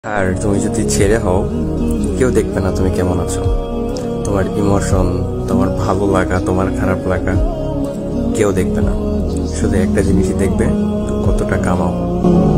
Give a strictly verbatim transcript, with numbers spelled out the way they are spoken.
আর তুমি যদি ছেড়ে হও, কেউ দেখবে না তুমি কেমন আছো। তোমার ইমোশন, তোমার ভালো লাগা, তোমার খারাপ লাগা কেউ দেখবে না। শুধু একটা জিনিসই দেখবে, কতটা কামাও।